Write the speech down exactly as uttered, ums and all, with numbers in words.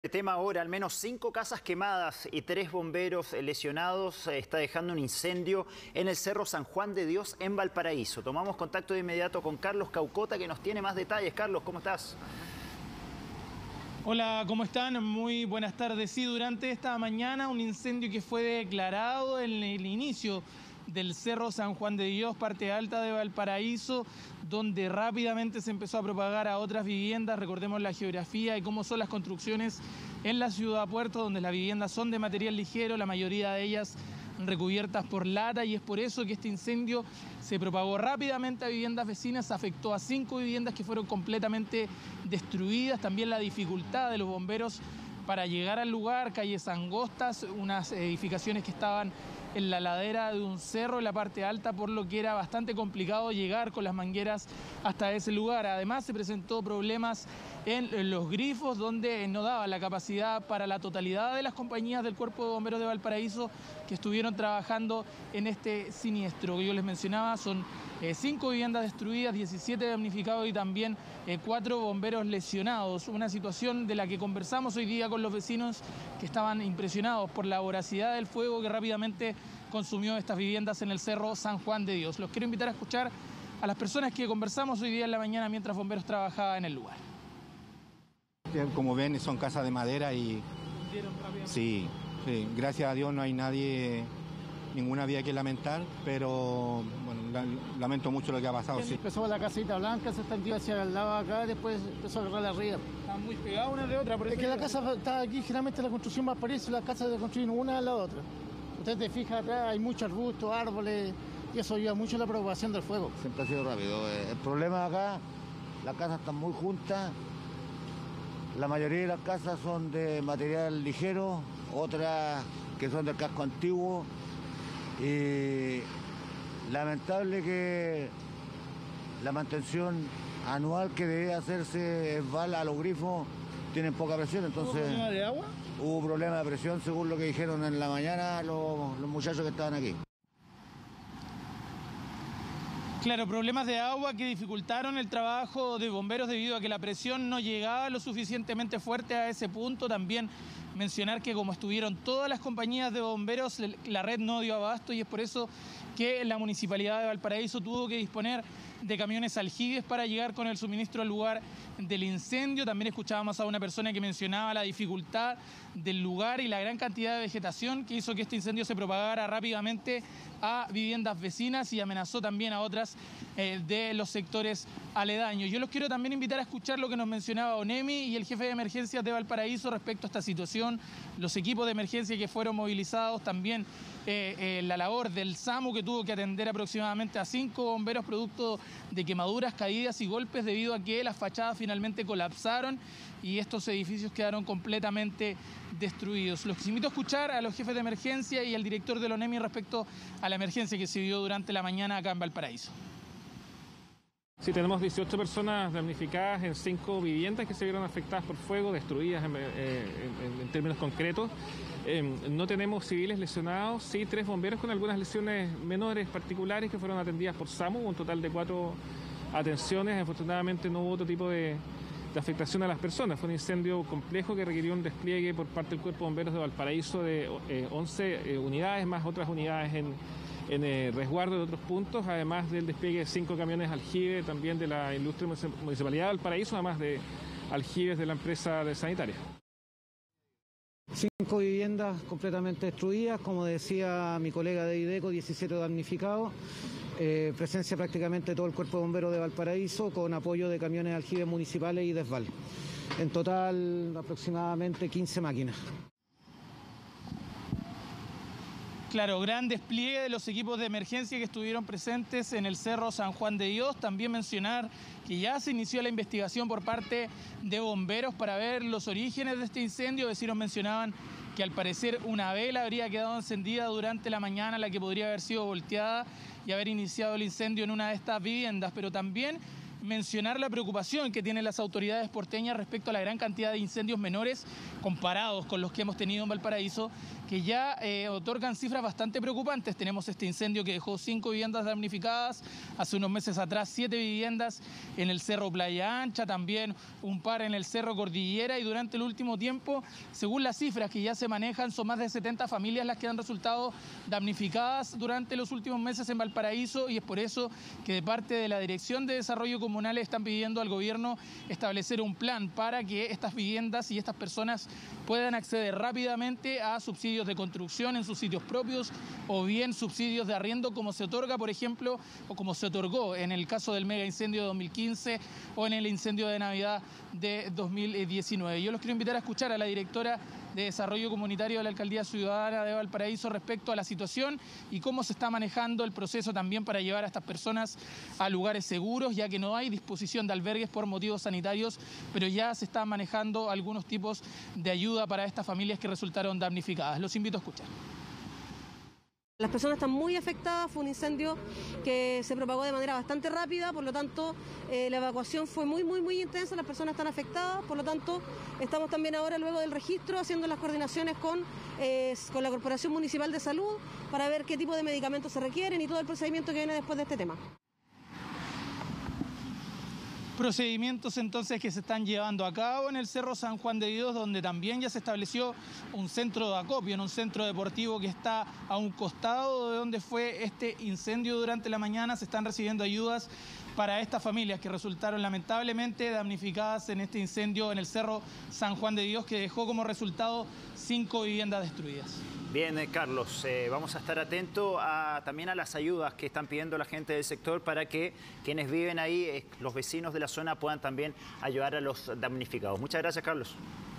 Tema ahora, al menos cinco casas quemadas y tres bomberos lesionados está dejando un incendio en el Cerro San Juan de Dios en Valparaíso. Tomamos contacto de inmediato con Carlos Caucota, que nos tiene más detalles. Carlos, ¿cómo estás? Hola, ¿cómo están? Muy buenas tardes. Sí, durante esta mañana un incendio que fue declarado en el inicio del Cerro San Juan de Dios, parte alta de Valparaíso, donde rápidamente se empezó a propagar a otras viviendas. Recordemos la geografía y cómo son las construcciones en la ciudad puerto, donde las viviendas son de material ligero, la mayoría de ellas recubiertas por lata, y es por eso que este incendio se propagó rápidamente a viviendas vecinas, afectó a cinco viviendas que fueron completamente destruidas. También la dificultad de los bomberos para llegar al lugar, calles angostas, unas edificaciones que estaban en la ladera de un cerro en la parte alta, por lo que era bastante complicado llegar con las mangueras hasta ese lugar. Además, se presentó problemas en los grifos, donde no daba la capacidad para la totalidad de las compañías del Cuerpo de Bomberos de Valparaíso que estuvieron trabajando en este siniestro que yo les mencionaba. Son eh, cinco viviendas destruidas, diecisiete damnificados y también eh, cuatro bomberos lesionados. Una situación de la que conversamos hoy día con los vecinos, que estaban impresionados por la voracidad del fuego que rápidamente consumió estas viviendas en el Cerro San Juan de Dios. Los quiero invitar a escuchar a las personas que conversamos hoy día en la mañana mientras bomberos trabajaban en el lugar. Como ven, son casas de madera y sí, sí, gracias a Dios no hay nadie, ninguna vía que lamentar, pero bueno, la, lamento mucho lo que ha pasado. Sí. Empezó la casita blanca, se extendió hacia el lado acá, después empezó a agarrar arriba. Están muy pegadas una de otra. Por es que la casa está aquí, generalmente la construcción más parece, las casas se construyen una a la otra. Usted te fija atrás, hay muchos arbustos, árboles, y eso ayuda mucho a la propagación del fuego. Siempre ha sido rápido. El problema acá, las casas están muy juntas. La mayoría de las casas son de material ligero, otras que son del casco antiguo. Y lamentable que la mantención anual que debe hacerse esval a los grifos tienen poca presión. Entonces, ¿Hubo problema de agua? Hubo problema de presión, según lo que dijeron en la mañana los, los muchachos que estaban aquí. Claro, problemas de agua que dificultaron el trabajo de bomberos debido a que la presión no llegaba lo suficientemente fuerte a ese punto. También mencionar que como estuvieron todas las compañías de bomberos, la red no dio abasto, y es por eso que la Municipalidad de Valparaíso tuvo que disponer de camiones aljibes para llegar con el suministro al lugar del incendio. También escuchábamos a una persona que mencionaba la dificultad del lugar y la gran cantidad de vegetación que hizo que este incendio se propagara rápidamente a viviendas vecinas y amenazó también a otras eh, de los sectores aledaños. Yo los quiero también invitar a escuchar lo que nos mencionaba ONEMI y el jefe de emergencias de Valparaíso respecto a esta situación, los equipos de emergencia que fueron movilizados, también eh, eh, la labor del SAMU, que tuvo que atender aproximadamente a cinco bomberos producto de quemaduras, caídas y golpes debido a que las fachadas finalmente colapsaron y estos edificios quedaron completamente destruidos. Los invito a escuchar a los jefes de emergencia y al director del ONEMI respecto a la emergencia que se dio durante la mañana acá en Valparaíso. Sí, tenemos dieciocho personas damnificadas en cinco viviendas que se vieron afectadas por fuego, destruidas en, eh, en, en términos concretos. Eh, no tenemos civiles lesionados, sí tres bomberos con algunas lesiones menores particulares que fueron atendidas por SAMU, un total de cuatro atenciones. Afortunadamente no hubo otro tipo de, de afectación a las personas. Fue un incendio complejo que requirió un despliegue por parte del Cuerpo de Bomberos de Valparaíso de eh, once eh, unidades, más otras unidades en, en eh, resguardo de otros puntos, además del despliegue de cinco camiones aljibe también de la Ilustre Municipalidad de Valparaíso, además de aljibes de la empresa de sanitaria. Cinco viviendas completamente destruidas, como decía mi colega de IDECO, diecisiete damnificados. Eh, presencia prácticamente de todo el Cuerpo de Bomberos de Valparaíso, con apoyo de camiones aljibes municipales y desval. En total, aproximadamente quince máquinas. Claro, gran despliegue de los equipos de emergencia que estuvieron presentes en el Cerro San Juan de Dios. También mencionar que ya se inició la investigación por parte de bomberos para ver los orígenes de este incendio. Vecinos mencionaban que al parecer una vela habría quedado encendida durante la mañana, la que podría haber sido volteada y haber iniciado el incendio en una de estas viviendas. Pero también mencionar la preocupación que tienen las autoridades porteñas respecto a la gran cantidad de incendios menores comparados con los que hemos tenido en Valparaíso, que ya eh, otorgan cifras bastante preocupantes. Tenemos este incendio que dejó cinco viviendas damnificadas, hace unos meses atrás siete viviendas en el Cerro Playa Ancha, también un par en el Cerro Cordillera, y durante el último tiempo, según las cifras que ya se manejan, son más de setenta familias las que han resultado damnificadas durante los últimos meses en Valparaíso, y es por eso que de parte de la Dirección de Desarrollo Comunal están pidiendo al gobierno establecer un plan para que estas viviendas y estas personas puedan acceder rápidamente a subsidios de construcción en sus sitios propios o bien subsidios de arriendo, como se otorga, por ejemplo, o como se otorgó en el caso del mega incendio de dos mil quince o en el incendio de Navidad de dos mil diecinueve. Yo los quiero invitar a escuchar a la directora de Desarrollo Comunitario de la Alcaldía Ciudadana de Valparaíso respecto a la situación y cómo se está manejando el proceso también para llevar a estas personas a lugares seguros, ya que no hay disposición de albergues por motivos sanitarios, pero ya se están manejando algunos tipos de ayuda para estas familias que resultaron damnificadas. Los invito a escuchar. Las personas están muy afectadas, fue un incendio que se propagó de manera bastante rápida, por lo tanto eh, la evacuación fue muy, muy, muy intensa, las personas están afectadas, por lo tanto estamos también ahora luego del registro haciendo las coordinaciones con, eh, con la Corporación Municipal de Salud para ver qué tipo de medicamentos se requieren y todo el procedimiento que viene después de este tema. Procedimientos entonces que se están llevando a cabo en el Cerro San Juan de Dios, donde también ya se estableció un centro de acopio, en un centro deportivo que está a un costado de donde fue este incendio durante la mañana. Se están recibiendo ayudas para estas familias que resultaron lamentablemente damnificadas en este incendio en el Cerro San Juan de Dios, que dejó como resultado cinco viviendas destruidas. Bien, eh, Carlos, eh, vamos a estar atentos a, también a las ayudas que están pidiendo la gente del sector para que quienes viven ahí, eh, los vecinos de la zona, puedan también ayudar a los damnificados. Muchas gracias, Carlos.